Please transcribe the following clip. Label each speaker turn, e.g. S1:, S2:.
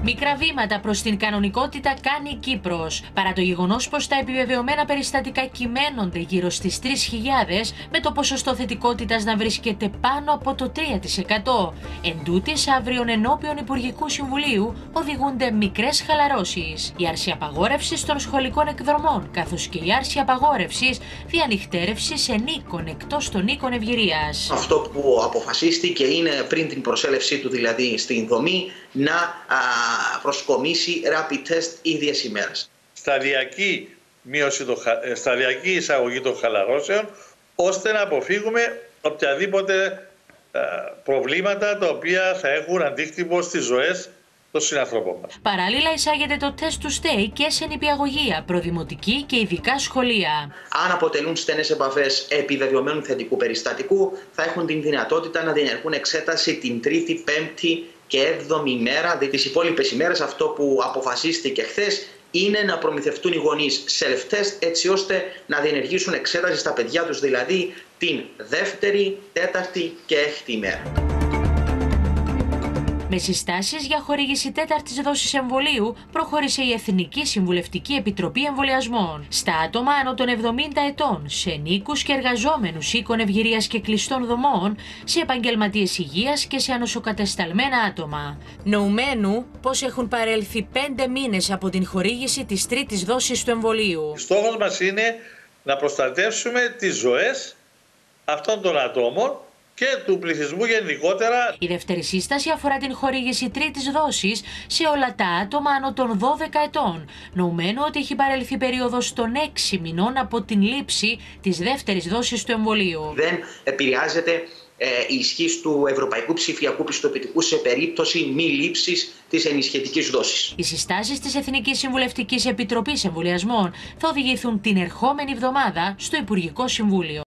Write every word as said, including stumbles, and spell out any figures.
S1: Μικρά βήματα προς την κανονικότητα κάνει η Κύπρος, παρά το γεγονός πως τα επιβεβαιωμένα περιστατικά κυμαίνονται γύρω στις τρεις χιλιάδες, με το ποσοστό θετικότητας να βρίσκεται πάνω από το τρία τοις εκατό. Εν τούτης, αύριον ενώπιον Υπουργικού Συμβουλίου οδηγούνται μικρές χαλαρώσεις. Η άρση απαγόρευσης των σχολικών εκδρομών, καθώς και η άρση απαγόρευσης διανυχτέρευσης εν οίκων εκτός των οίκων ευγυρίας.
S2: Αυτό που αποφασίστηκε είναι πριν την προσέλευσή του, δηλαδή στην δομή, να α, προσκομίσει rapid test ίδιες ημέρες.
S3: Σταδιακή, μείωση το, σταδιακή εισαγωγή των χαλαρώσεων, ώστε να αποφύγουμε οποιαδήποτε α, προβλήματα τα οποία θα έχουν αντίκτυπο στις ζωές των συνανθρώπων μας.
S1: Παράλληλα, εισάγεται το τεστ του ΣΤΕΙ και σε νηπιαγωγεία, προδημοτική και ειδικά σχολεία.
S2: Αν αποτελούν στενές επαφές επιβεβαιωμένου θετικού περιστατικού, θα έχουν την δυνατότητα να διενεργούν εξέταση την τρίτη, πέμπτη και έβδομη ημέρα. Δηλαδή τις υπόλοιπες ημέρες, αυτό που αποφασίστηκε χθες είναι να προμηθευτούν οι γονείς self-test, έτσι ώστε να διενεργήσουν εξέταση στα παιδιά τους, δηλαδή την δεύτερη, τέταρτη και έκτη ημέρα.
S1: Με συστάσεις για χορήγηση τέταρτης δόσης εμβολίου προχώρησε η Εθνική Συμβουλευτική Επιτροπή Εμβολιασμών στα άτομα άνω των εβδομήντα ετών, σε νοίκους και εργαζόμενους οίκων ευγυρίας και κλειστών δομών, σε επαγγελματίες υγείας και σε ανοσοκατεσταλμένα άτομα. Νοουμένου πως έχουν παρέλθει πέντε μήνες από την χορήγηση της τρίτης δόσης του εμβολίου.
S3: Στόχος μας είναι να προστατεύσουμε τις ζωές αυτών των ατόμων και του πληθυσμού γενικότερα.
S1: Η δεύτερη σύσταση αφορά την χορήγηση τρίτης δόσης σε όλα τα άτομα άνω των δώδεκα ετών, νοουμένου ότι έχει παρέλθει περίοδος των έξι μηνών από την λήψη της δεύτερης δόσης του εμβολίου.
S2: Δεν επηρεάζεται ε, η ισχύς του Ευρωπαϊκού Ψηφιακού Πιστοποιητικού σε περίπτωση μη λήψης της ενισχυτικής δόσης.
S1: Οι συστάσεις της Εθνικής Συμβουλευτικής Επιτροπής Εμβολιασμών θα οδηγηθούν την ερχόμενη εβδομάδα στο Υπουργικό Συμβούλιο.